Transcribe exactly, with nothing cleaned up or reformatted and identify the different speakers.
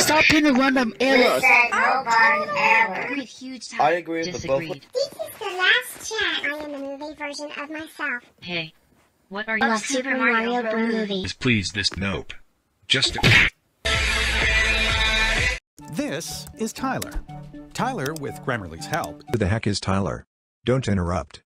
Speaker 1: Stop hitting random errors.
Speaker 2: No button ever.
Speaker 3: Agreed, huge time.
Speaker 4: I agree with both.
Speaker 3: Disagreed.
Speaker 2: This is the last chat. I am a movie version of myself.
Speaker 3: Hey. What are you?
Speaker 2: I love Super Mario Bros. Movie.
Speaker 5: Please, this nope. Just.
Speaker 6: This is Tyler. Tyler, with Grammarly's help,
Speaker 7: Who the heck is Tyler? Don't interrupt.